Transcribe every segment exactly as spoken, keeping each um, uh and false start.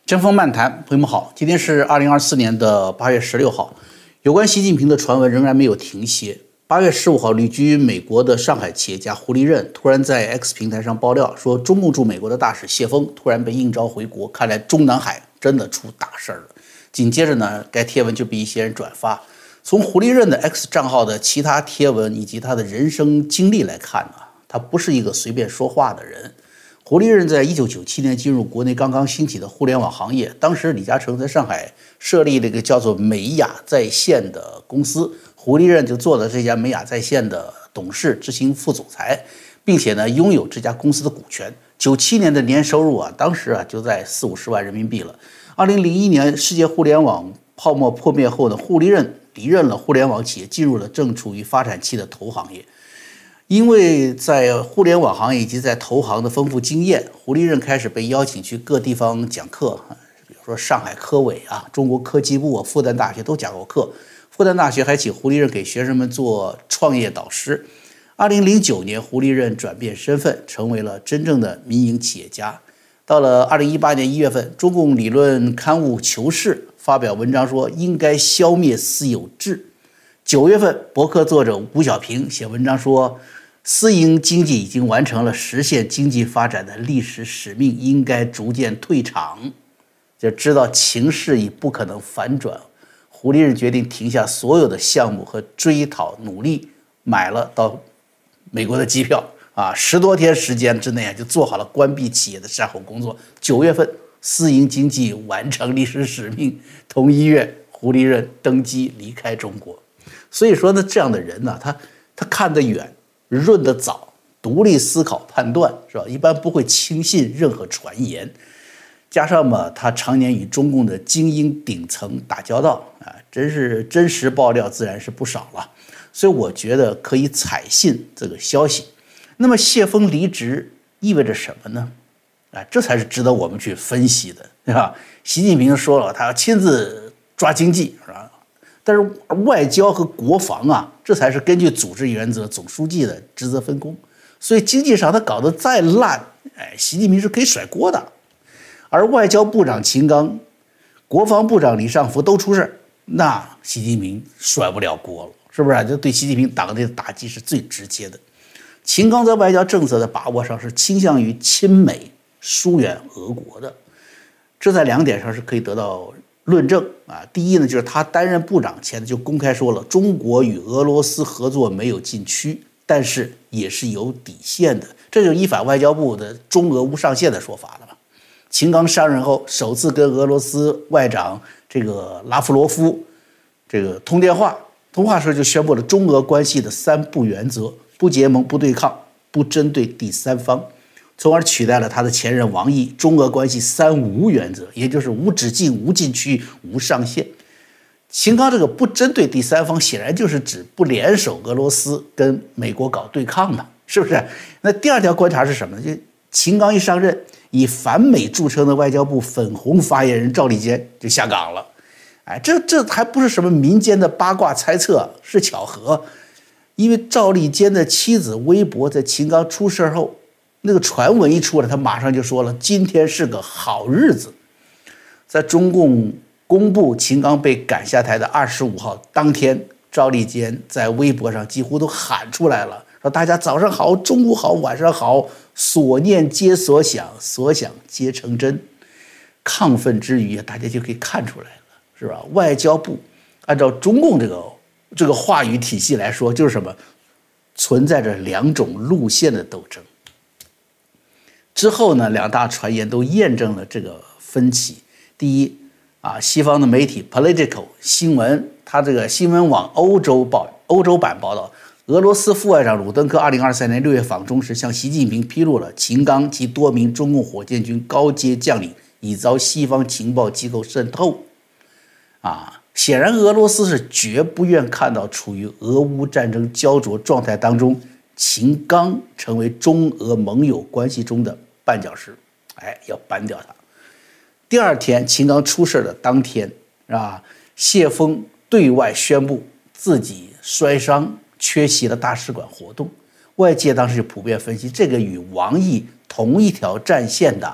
针锋漫谈，朋友们好，今天是二零二四年的八月十六号，有关习近平的传闻仍然没有停歇。八月十五号，旅居美国的上海企业家胡立任突然在 X 平台上爆料说，中共驻美国的大使谢峰突然被应召回国，看来中南海真的出大事了。紧接着呢，该贴文就被一些人转发。从胡立任的 X 账号的其他贴文以及他的人生经历来看呢，他不是一个随便说话的人。胡立任在一九九七年进入国内刚刚兴起的互联网行业，当时李嘉诚在上海设立了一个叫做美雅在线的公司，胡立任就做了这家美雅在线的董事、执行副总裁，并且呢拥有这家公司的股权。九七年的年收入啊，当时啊就在四五十万人民币了。二零零一年世界互联网泡沫破灭后呢，胡立任离任了互联网企业，进入了正处于发展期的投行业。因为在互联网行业以及在投行的丰富经验，胡立任开始被邀请去各地方讲课，比如说上海科委啊、中国科技部啊、复旦大学都讲过课。复旦大学还请胡立任给学生们做创业导师。二零零九年，胡立任转变身份，成为了真正的民营企业家。到了二零一八年一月份，中共理论刊物《求是》发表文章说，应该消灭私有制。九月份，博客作者吴小平写文章说，私营经济已经完成了实现经济发展的历史使命，应该逐渐退场。就知道情势已不可能反转，胡立任决定停下所有的项目和追讨努力，买了到美国的机票啊，十多天时间之内就做好了关闭企业的善后工作。九月份，私营经济完成历史使命，同一月，胡立任登基离开中国。所以说呢，这样的人呢，他他看得远，润得早，独立思考判断，是吧？一般不会轻信任何传言。加上嘛，他常年与中共的精英顶层打交道啊，真是真实爆料自然是不少了。所以我觉得可以采信这个消息。那么谢峰离职意味着什么呢？啊，这才是值得我们去分析的，对吧？习近平说了，他要亲自抓经济，是吧？但是外交和国防啊，这才是根据组织原则总书记的职责分工。所以经济上他搞得再烂，哎，习近平是可以甩锅的。而外交部长秦刚、国防部长李尚福都出事，那习近平甩不了锅了，是不是？这对习近平党内的打击是最直接的。秦刚在外交政策的把握上是倾向于亲美、疏远俄国的，这在两点上是可以得到论证啊。第一呢，就是他担任部长前就公开说了，中国与俄罗斯合作没有禁区，但是也是有底线的，这就依法外交部的中俄无上限的说法了嘛。秦刚上任后，首次跟俄罗斯外长这个拉夫罗夫这个通电话，通话时就宣布了中俄关系的三不原则：不结盟、不对抗、不针对第三方，从而取代了他的前任王毅中俄关系三无原则，也就是无止境、无禁区、无上限。秦刚这个不针对第三方，显然就是指不联手俄罗斯跟美国搞对抗嘛，是不是？那第二条观察是什么呢？就秦刚一上任，以反美著称的外交部粉红发言人赵立坚就下岗了。哎，这这还不是什么民间的八卦猜测，是巧合。因为赵立坚的妻子微博在秦刚出事后，那个传闻一出来，他马上就说了，今天是个好日子。在中共公布秦刚被赶下台的二十五号当天，赵立坚在微博上几乎都喊出来了，说大家早上好，中午好，晚上好，所念皆所想，所想皆成真。亢奋之余，大家就可以看出来了，是吧？外交部按照中共这个这个话语体系来说，就是什么？存在着两种路线的斗争。之后呢，两大传言都验证了这个分歧。第一啊，西方的媒体 Political 新闻，它这个新闻网欧洲报欧洲版报道，俄罗斯副外长鲁登科二零二三年六月访中时，向习近平披露了秦刚及多名中共火箭军高阶将领已遭西方情报机构渗透。啊，显然俄罗斯是绝不愿看到处于俄乌战争焦灼状态当中，秦刚成为中俄盟友关系中的绊脚石，哎，要扳掉他。第二天，秦刚出事的当天，是吧？谢峰对外宣布自己摔伤，缺席了大使馆活动。外界当时就普遍分析，这个与王毅同一条战线的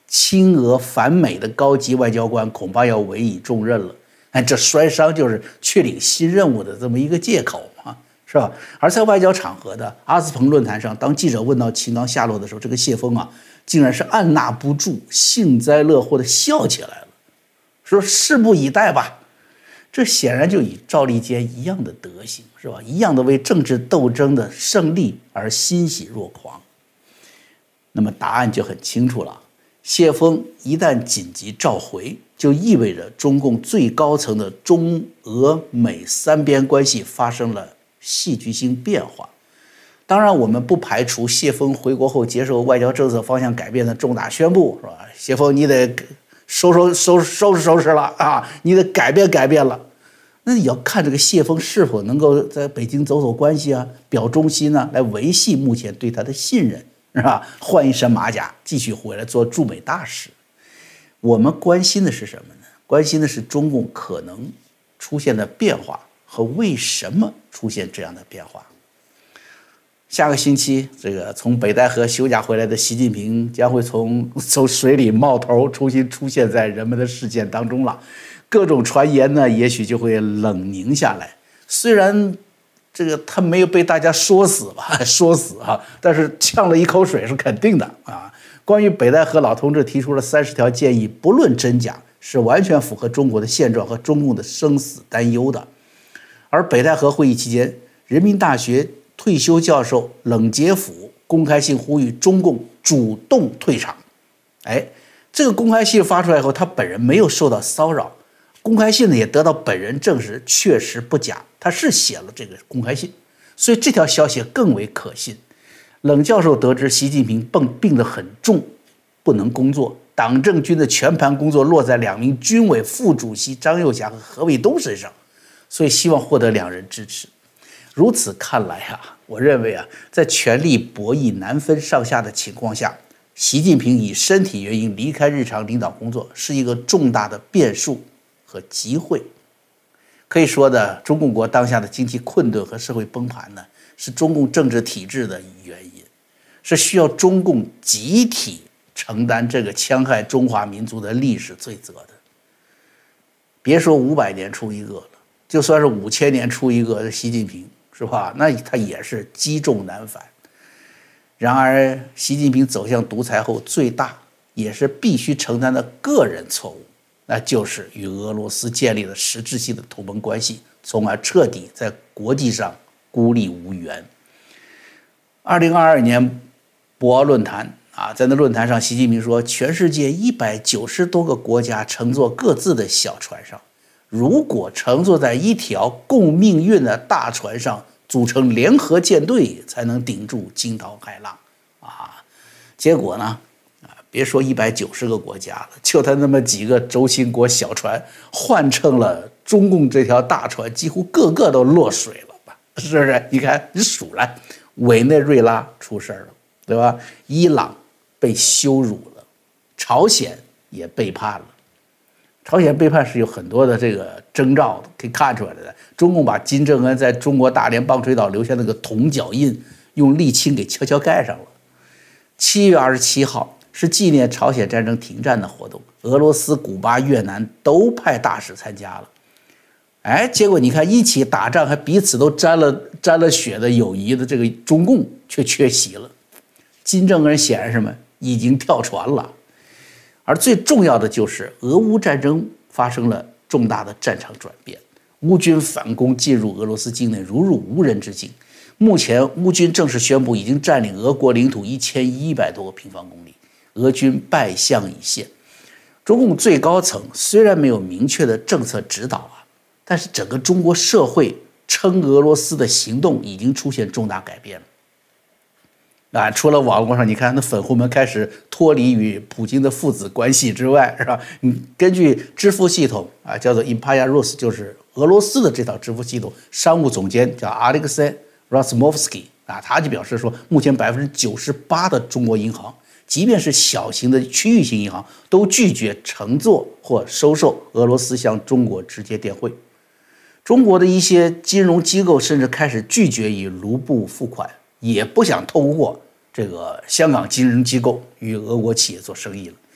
亲俄反美的高级外交官恐怕要委以重任了。哎，这摔伤就是确领新任务的这么一个借口嘛，是吧？而在外交场合的阿斯彭论坛上，当记者问到秦刚下落的时候，这个谢峰啊，竟然是按捺不住，幸灾乐祸的笑起来了，说拭目以待吧。这显然就与赵立坚一样的德行，是吧？一样的为政治斗争的胜利而欣喜若狂。那么答案就很清楚了，谢峰一旦紧急召回，就意味着中共最高层的中俄美三边关系发生了戏剧性变化。当然，我们不排除谢峰回国后接受外交政策方向改变的重大宣布，是吧？谢峰，你得收收收收拾收拾了啊！你得改变改变了。那你要看这个谢峰是否能够在北京走走关系啊，表忠心啊，来维系目前对他的信任，是吧？换一身马甲，继续回来做驻美大使。我们关心的是什么呢？关心的是中共可能出现的变化和为什么出现这样的变化。下个星期，这个从北戴河休假回来的习近平将会从从水里冒头，重新出现在人们的视线当中了。各种传言呢，也许就会冷凝下来。虽然这个他没有被大家说死吧，说死啊，但是呛了一口水是肯定的啊。关于北戴河老同志提出了三十条建议，不论真假，是完全符合中国的现状和中共的生死担忧的。而北戴河会议期间，人民大学退休教授冷杰甫公开信呼吁中共主动退场。哎，这个公开信发出来以后，他本人没有受到骚扰，公开信呢也得到本人证实，确实不假，他是写了这个公开信，所以这条消息更为可信。冷教授得知习近平病病得很重，不能工作，党政军的全盘工作落在两名军委副主席张又侠和何卫东身上，所以希望获得两人支持。如此看来啊，我认为啊，在权力博弈难分上下的情况下，习近平以身体原因离开日常领导工作，是一个重大的变数和机会。可以说的，中共国当下的经济困顿和社会崩盘呢，是中共政治体制的原因，是需要中共集体承担这个戕害中华民族的历史罪责的。别说五百年出一个了，就算是五千年出一个的习近平，是吧？那他也是积重难返。然而，习近平走向独裁后，最大也是必须承担的个人错误，那就是与俄罗斯建立了实质性的同盟关系，从而彻底在国际上孤立无援。二零二二年博鳌论坛啊，在那论坛上，习近平说，全世界一百九十多个国家乘坐各自的小船上，如果乘坐在一条共命运的大船上，组成联合舰队，才能顶住惊涛骇浪啊！结果呢？啊，别说一百九十个国家了，就他那么几个轴心国小船，换成了中共这条大船，几乎个个都落水了吧？是不是？你看，你数来，委内瑞拉出事了，对吧？伊朗被羞辱了，朝鲜也背叛了。朝鲜背叛是有很多的这个征兆可以看出来的。中共把金正恩在中国大连棒槌岛留下那个铜脚印，用沥青给悄悄盖上了。七月二十七号是纪念朝鲜战争停战的活动，俄罗斯、古巴、越南都派大使参加了。哎，结果你看，一起打仗还彼此都沾了沾了血的友谊的这个中共却缺席了。金正恩显然什么已经跳船了。而最重要的就是俄乌战争发生了重大的战场转变，乌军反攻进入俄罗斯境内如入无人之境。目前乌军正式宣布已经占领俄国领土一千一百多个平方公里，俄军败相已现。中共最高层虽然没有明确的政策指导啊，但是整个中国社会称俄罗斯的行动已经出现重大改变了。啊，除了网络上你看那粉红们开始脱离与普京的父子关系之外，是吧？你根据支付系统啊，叫做 Impaya Rus， 就是俄罗斯的这套支付系统，商务总监叫 Alexei Razmovsky 啊，他就表示说，目前百分之九十八的中国银行，即便是小型的区域性银行，都拒绝乘坐或收受俄罗斯向中国直接电汇。中国的一些金融机构甚至开始拒绝以卢布付款，也不想透过这个香港金融机构与俄国企业做生意了。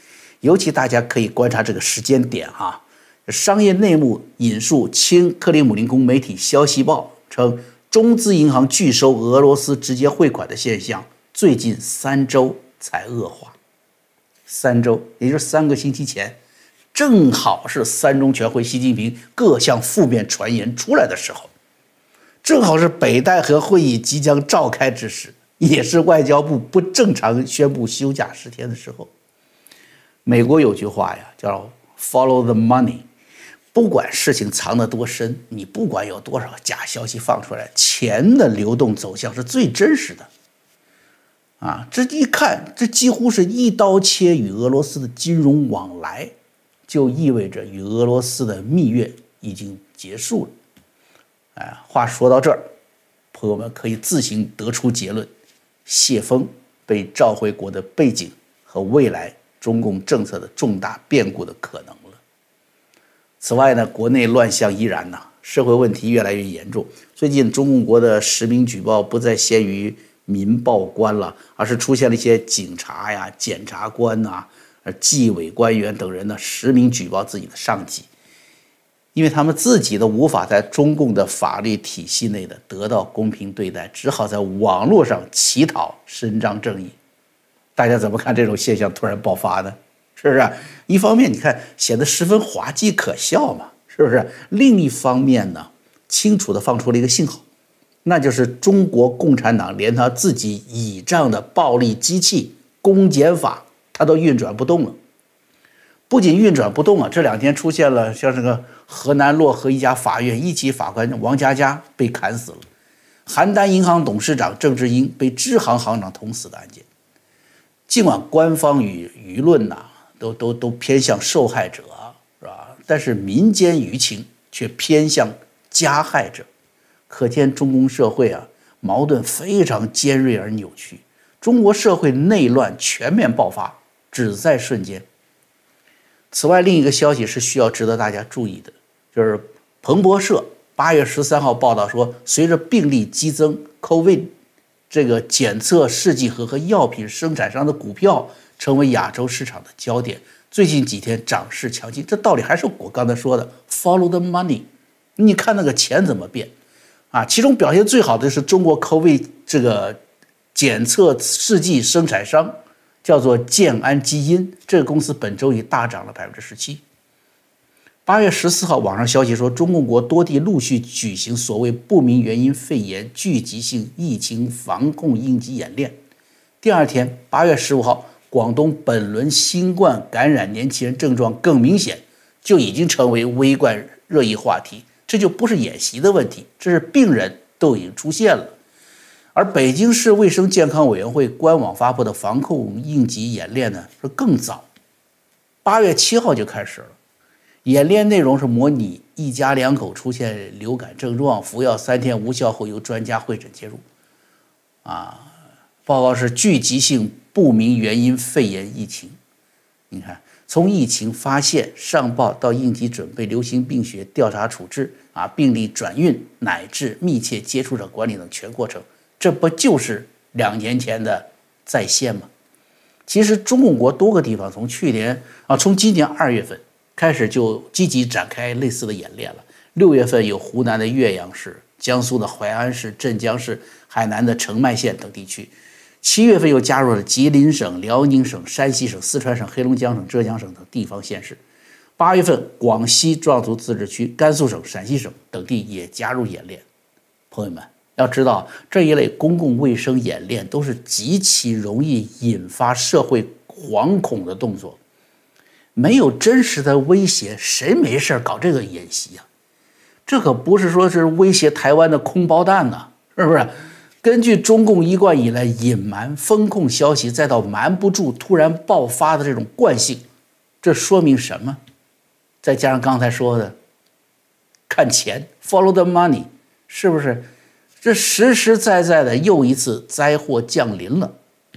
尤其大家可以观察这个时间点啊。商业内幕引述亲克里姆林宫媒体《消息报》称，中资银行拒收俄罗斯直接汇款的现象，最近三周才恶化。三周，也就是三个星期前，正好是三中全会习近平各项负面传言出来的时候，正好是北戴河会议即将召开之时，也是外交部不正常宣布休假十天的时候。美国有句话呀，叫 follow the money。不管事情藏得多深，你不管有多少假消息放出来，钱的流动走向是最真实的。啊，这一看，这几乎是一刀切与俄罗斯的金融往来，就意味着与俄罗斯的蜜月已经结束了。哎，话说到这儿，朋友们可以自行得出结论：谢峰被召回国的背景和未来中共政策的重大变故的可能了。此外呢，国内乱象依然呢，社会问题越来越严重。最近中共国的实名举报不再限于民报官了，而是出现了一些警察呀、检察官呐、纪委官员等人呢实名举报自己的上级，因为他们自己都无法在中共的法律体系内的得到公平对待，只好在网络上乞讨伸张正义。大家怎么看这种现象突然爆发呢？是不是？一方面你看显得十分滑稽可笑嘛，是不是？另一方面呢，清楚地放出了一个信号，那就是中国共产党连他自己倚仗的暴力机器公检法，它都运转不动了。不仅运转不动啊，这两天出现了像这个河南漯河一家法院一级法官王佳佳被砍死了，邯郸银行董事长郑志英被支行行长捅死的案件。尽管官方与舆论呐、啊、都都都偏向受害者，是吧？但是民间舆情却偏向加害者，可见中共社会啊矛盾非常尖锐而扭曲，中国社会内乱全面爆发，只在瞬间。此外，另一个消息是需要值得大家注意的，就是彭博社八月十三号报道说，随着病例激增 ，COVID 这个检测试剂盒和药品生产商的股票成为亚洲市场的焦点。最近几天涨势强劲，这道理还是我刚才说的 ，follow the money。你看那个钱怎么变啊？其中表现最好的是中国 COVID 这个检测试剂生产商，叫做建安基因，这个公司本周已大涨了百分之十七。八月十四号，网上消息说，中共国多地陆续举行所谓不明原因肺炎聚集性疫情防控应急演练。第二天，八月十五号，广东本轮新冠感染年轻人症状更明显，就已经成为微观热议话题。这就不是演习的问题，这是病人都已经出现了。而北京市卫生健康委员会官网发布的防控应急演练呢，是更早，八月七号就开始了。演练内容是模拟一家两口出现流感症状，服药三天无效后由专家会诊介入。啊，报告是聚集性不明原因肺炎疫情。你看，从疫情发现、上报到应急准备、流行病学调查处置啊，病例转运乃至密切接触者管理等全过程，这不就是两年前的再现吗？其实中共国多个地方从去年啊，从今年二月份开始就积极展开类似的演练了。六月份有湖南的岳阳市、江苏的淮安市、镇江市、海南的澄迈县等地区。七月份又加入了吉林省、辽宁省、山西省、四川省、黑龙江省、浙江省等地方县市。八月份，广西壮族自治区、甘肃省、陕西省等地也加入演练。朋友们要知道，这一类公共卫生演练都是极其容易引发社会惶恐的动作。没有真实的威胁，谁没事搞这个演习啊？这可不是说是威胁台湾的空包弹呐、啊，是不是？根据中共一贯以来隐瞒风控消息，再到瞒不住突然爆发的这种惯性，这说明什么？再加上刚才说的，看钱 ，follow the money， 是不是？这实实在在的又一次灾祸降临了。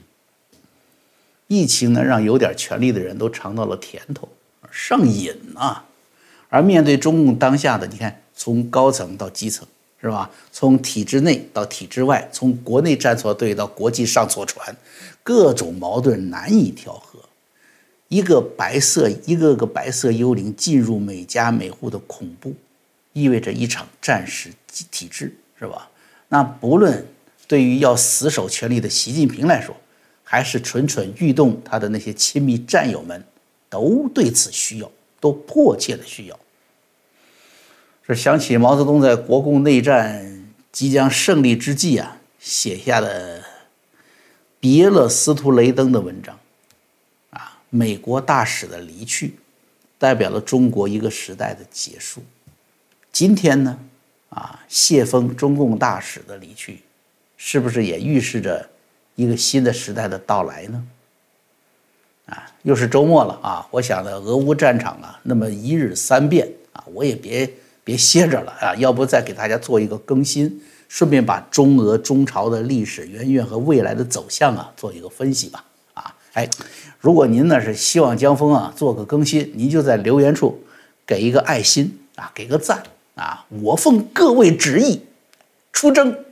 疫情呢，让有点权力的人都尝到了甜头，上瘾啊！而面对中共当下的，你看，从高层到基层，是吧？从体制内到体制外，从国内站错队到国际上错船，各种矛盾难以调和。 一个白色一个个白色幽灵进入每家每户的恐怖，意味着一场战时体制，是吧？那不论对于要死守权力的习近平来说，还是蠢蠢欲动他的那些亲密战友们，都对此需要，都迫切的需要。这想起毛泽东在国共内战即将胜利之际啊写下的别了司徒雷登的文章啊，美国大使的离去代表了中国一个时代的结束。今天呢啊，谢锋中共大使的离去，是不是也预示着一个新的时代的到来呢？啊，又是周末了啊，我想呢，俄乌战场啊，那么一日三变啊，我也别别歇着了啊，要不再给大家做一个更新，顺便把中俄中朝的历史渊源和未来的走向啊做一个分析吧。啊，哎，如果您呢是希望江峰啊做个更新，您就在留言处给一个爱心啊，给个赞啊，我奉各位旨意出征。